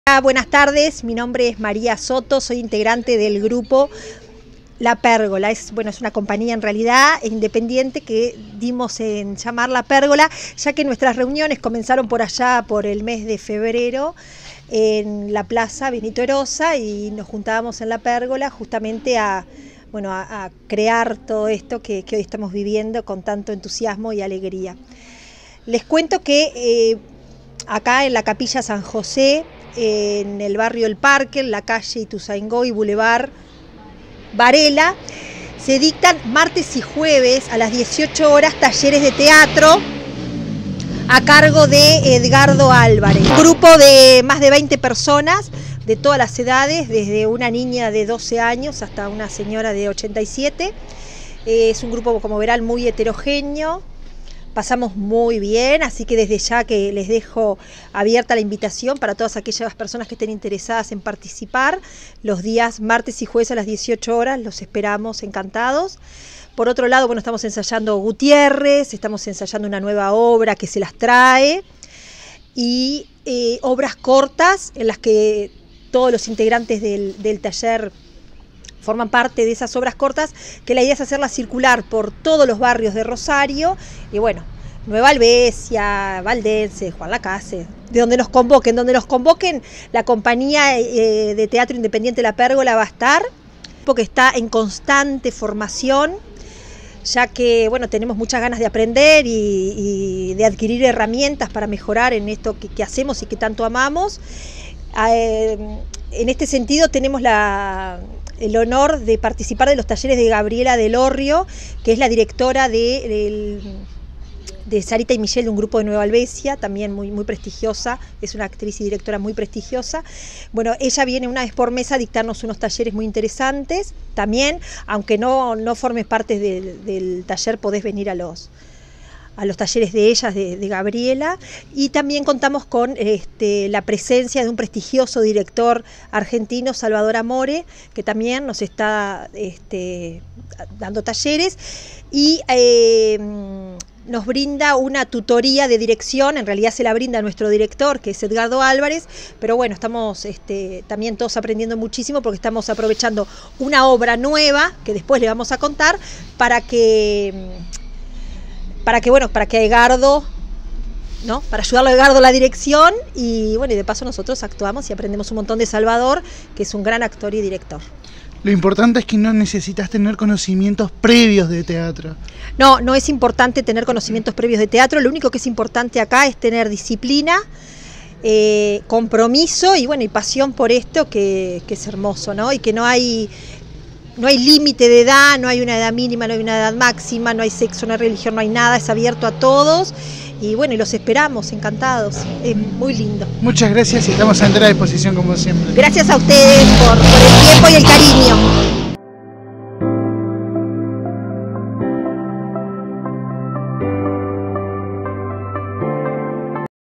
Buenas tardes, mi nombre es María Soto, soy integrante del grupo La Pérgola. Es una compañía en realidad independiente que dimos en llamar La Pérgola, ya que nuestras reuniones comenzaron por allá por el mes de febrero en la Plaza Benito Erosa y nos juntábamos en La Pérgola justamente a crear todo esto que hoy estamos viviendo con tanto entusiasmo y alegría. Les cuento que acá en la Capilla San José, en el barrio El Parque, en la calle Ituzaingó y Boulevard Varela, se dictan martes y jueves a las 18 horas talleres de teatro a cargo de Edgardo Álvarez. Un grupo de más de 20 personas de todas las edades, desde una niña de 12 años hasta una señora de 87. Es un grupo, como verán, muy heterogéneo. Pasamos muy bien, así que desde ya que les dejo abierta la invitación para todas aquellas personas que estén interesadas en participar. Los días martes y jueves a las 18 horas los esperamos encantados. Por otro lado, estamos ensayando Gutiérrez, estamos ensayando una nueva obra que se las trae y obras cortas en las que todos los integrantes del taller forman parte de esas obras cortas, que la idea es hacerlas circular por todos los barrios de Rosario y Nueva Albesia, Valdense, Juan Lacase, donde nos convoquen, la compañía de teatro independiente La Pérgola va a estar, porque está en constante formación, ya que tenemos muchas ganas de aprender y de adquirir herramientas para mejorar en esto que hacemos y que tanto amamos. En este sentido tenemos el honor de participar de los talleres de Gabriela Del Orrio, que es la directora de Sarita y Michelle, de un grupo de Nueva Albesia, también muy prestigiosa, es una actriz y directora muy prestigiosa. Ella viene una vez por mes a dictarnos unos talleres muy interesantes. También, aunque no formes parte del taller, podés venir a los talleres de ellas, de Gabriela, y también contamos con la presencia de un prestigioso director argentino, Salvador Amore, que también nos está dando talleres y nos brinda una tutoría de dirección. En realidad se la brinda nuestro director, que es Edgardo Álvarez, pero estamos también todos aprendiendo muchísimo porque estamos aprovechando una obra nueva, que después le vamos a contar, para Edgardo, para ayudarlo a Edgardo la dirección y de paso nosotros actuamos y aprendemos un montón de Salvador, que es un gran actor y director. Lo importante es que no necesitas tener conocimientos previos de teatro. No es importante tener conocimientos previos de teatro, lo único que es importante acá es tener disciplina, compromiso y pasión por esto, que es hermoso, ¿no? Y que no hay límite de edad, no hay una edad mínima, no hay una edad máxima, no hay sexo, no hay religión, no hay nada, es abierto a todos y y los esperamos, encantados, es muy lindo. Muchas gracias y estamos a entera disposición como siempre. Gracias a ustedes por el tiempo y el cariño.